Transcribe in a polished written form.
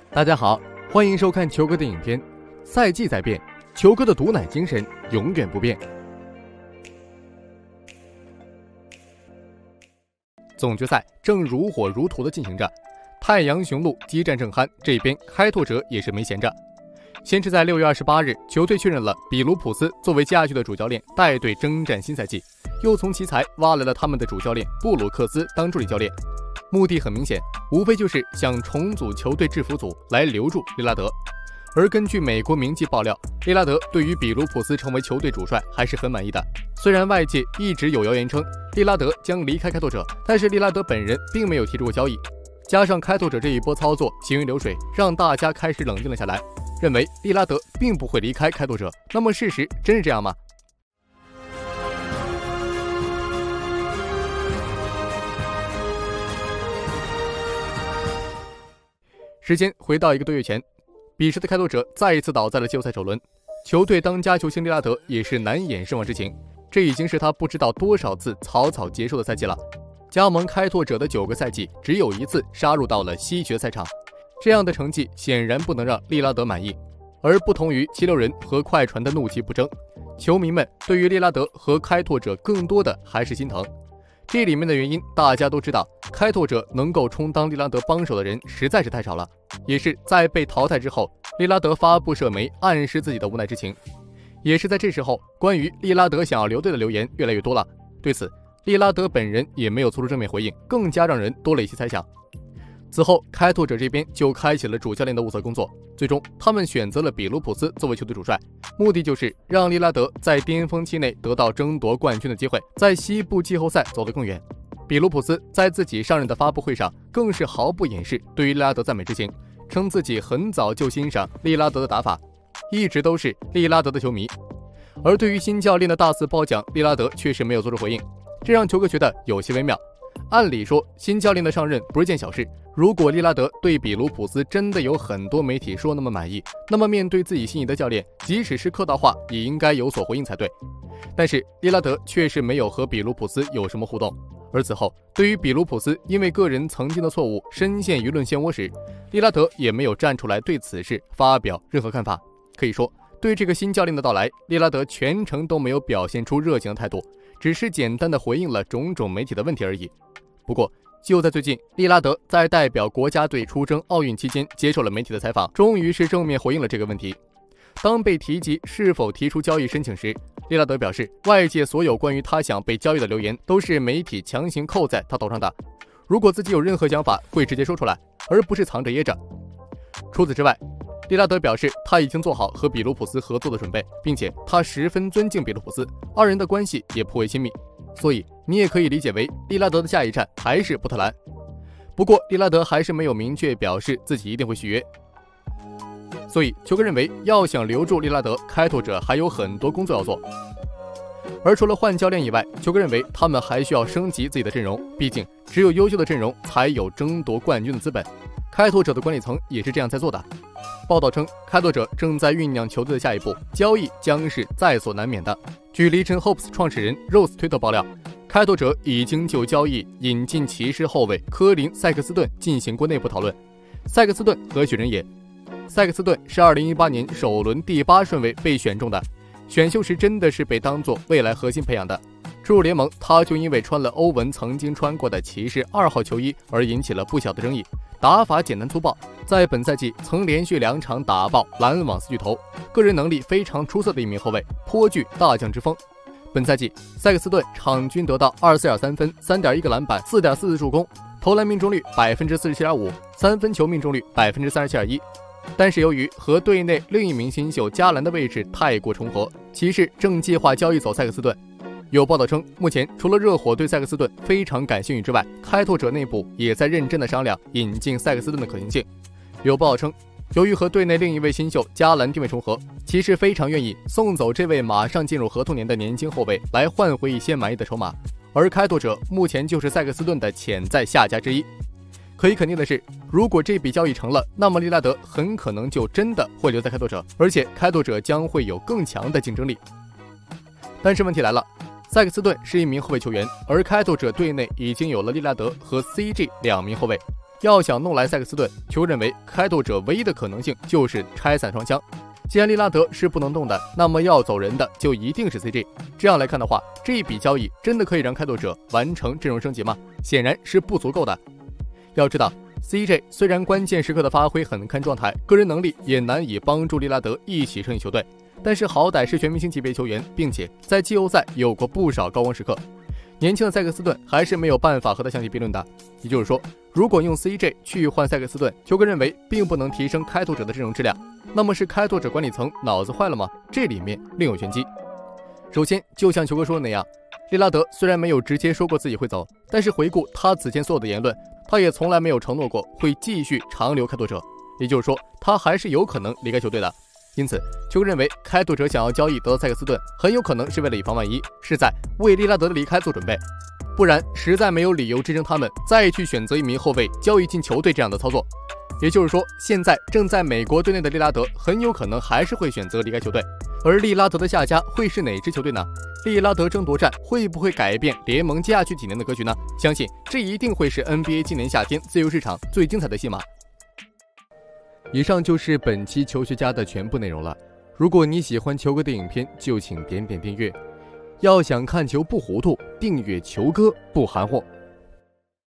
大家好，欢迎收看球哥的影片。赛季在变，球哥的毒奶精神永远不变。总决赛正如火如荼地进行着，太阳雄鹿激战正酣，这边开拓者也是没闲着。先是在6月28日，球队确认了比卢普斯作为家具的主教练带队征战新赛季，又从奇才挖来了他们的主教练布鲁克斯当助理教练。目的很明显，无非就是想重组球队制服组来留住利拉德。而根据美国名记爆料，利拉德对于比卢普斯成为球队主帅还是很满意的。虽然外界一直有谣言称利拉德将离开开拓者，但是利拉德本人并没有提出过交易。加上开拓者这一波操作行云流水，让大家开始冷静了下来，认为利拉德并不会离开开拓者。那么事实真是这样吗？时间回到1个多月前，彼时的开拓者再一次倒在了季后赛首轮，球队当家球星利拉德也是难掩失望之情。这已经是他不知道多少次草草结束的赛季了。加盟开拓者的9个赛季，只有1次杀入到了西决赛场，这样的成绩显然不能让利拉德满意。而不同于76人和快船的怒其不争，球迷们对于利拉德和开拓者更多的还是心疼。这里面的原因大家都知道，开拓者能够充当利拉德帮手的人实在是太少了。也是在被淘汰之后，利拉德发布社媒暗示自己的无奈之情。也是在这时候，关于利拉德想要留队的留言越来越多了。对此，利拉德本人也没有做出正面回应，更加让人多了一些猜想。此后，开拓者这边就开启了主教练的物色工作，最终他们选择了比卢普斯作为球队主帅，目的就是让利拉德在巅峰期内得到争夺冠军的机会，在西部季后赛走得更远。比卢普斯在自己上任的发布会上更是毫不掩饰对于利拉德赞美之情，称自己很早就欣赏利拉德的打法，一直都是利拉德的球迷。而对于新教练的大肆褒奖，利拉德确实没有做出回应，这让球哥觉得有些微妙。按理说，新教练的上任不是件小事，如果利拉德对比卢普斯真的有很多媒体说那么满意，那么面对自己心仪的教练，即使是客套话也应该有所回应才对。但是利拉德确实没有和比卢普斯有什么互动。而此后，对于比卢普斯因为个人曾经的错误深陷舆论漩涡时，利拉德也没有站出来对此事发表任何看法。可以说，对这个新教练的到来，利拉德全程都没有表现出热情的态度，只是简单的回应了种种媒体的问题而已。不过，就在最近，利拉德在代表国家队出征奥运期间接受了媒体的采访，终于是正面回应了这个问题。当被提及是否提出交易申请时，利拉德表示，外界所有关于他想被交易的留言都是媒体强行扣在他头上的，如果自己有任何想法会直接说出来，而不是藏着掖着。除此之外，利拉德表示他已经做好和比卢普斯合作的准备，并且他十分尊敬比卢普斯，二人的关系也颇为亲密，所以你也可以理解为利拉德的下一站还是波特兰。不过利拉德还是没有明确表示自己一定会续约，所以球哥认为要想留住利拉德，开拓者还有很多工作要做。而除了换教练以外，球哥认为他们还需要升级自己的阵容，毕竟只有优秀的阵容才有争夺冠军的资本。开拓者的管理层也是这样在做的。报道称，开拓者正在酝酿球队的下一步，交易将是在所难免的。据利辰 Hopes 创始人 Rose 推特爆料，开拓者已经就交易引进骑士后卫科林·塞克斯顿进行过内部讨论。塞克斯顿何许人也？塞克斯顿是2018年首轮第8顺位被选中的，选秀时真的是被当作未来核心培养的。初入联盟，他就因为穿了欧文曾经穿过的骑士2号球衣而引起了不小的争议。打法简单粗暴，在本赛季曾连续2场打爆篮网4巨头，个人能力非常出色的一名后卫，颇具大将之风。本赛季塞克斯顿场均得到24.3分、3.1个篮板、4.4次助攻，投篮命中率 47.5%， 三分球命中率 37.1%。但是由于和队内另一名新秀加兰的位置太过重合，骑士正计划交易走塞克斯顿。有报道称，目前除了热火对塞克斯顿非常感兴趣之外，开拓者内部也在认真的商量引进塞克斯顿的可行性。有报道称，由于和队内另一位新秀加兰定位重合，骑士非常愿意送走这位马上进入合同年的年轻后卫，来换回一些满意的筹码。而开拓者目前就是塞克斯顿的潜在下家之一。可以肯定的是，如果这笔交易成了，那么利拉德很可能就真的会留在开拓者，而且开拓者将会有更强的竞争力。但是问题来了，塞克斯顿是一名后卫球员，而开拓者队内已经有了利拉德和 CG 2名后卫， 要想弄来塞克斯顿，球认为开拓者唯一的可能性就是拆散双枪。既然利拉德是不能动的，那么要走人的就一定是 CJ。这样来看的话，这一笔交易真的可以让开拓者完成阵容升级吗？显然是不足够的。要知道 CJ 虽然关键时刻的发挥很看状态，个人能力也难以帮助利拉德一起胜利球队，但是好歹是全明星级别球员，并且在季后赛有过不少高光时刻。年轻的塞克斯顿还是没有办法和他相提并论的。也就是说，如果用 CJ 去换塞克斯顿，球哥认为并不能提升开拓者的阵容质量。那么是开拓者管理层脑子坏了吗？这里面另有玄机。首先，就像球哥说的那样，利拉德虽然没有直接说过自己会走，但是回顾他此前所有的言论，他也从来没有承诺过会继续长留开拓者。也就是说，他还是有可能离开球队的。因此，球哥认为开拓者想要交易得到塞克斯顿，很有可能是为了以防万一，是在为利拉德的离开做准备。不然，实在没有理由支撑他们再去选择一名后卫交易进球队这样的操作。也就是说，现在正在美国队内的利拉德很有可能还是会选择离开球队。而利拉德的下家会是哪支球队呢？利拉德争夺战会不会改变联盟接下去几年的格局呢？相信这一定会是 NBA 今年夏天自由市场最精彩的戏码。以上就是本期球学家的全部内容了。如果你喜欢球哥的影片，就请点点订阅。要想看球不糊涂，订阅球哥不含糊。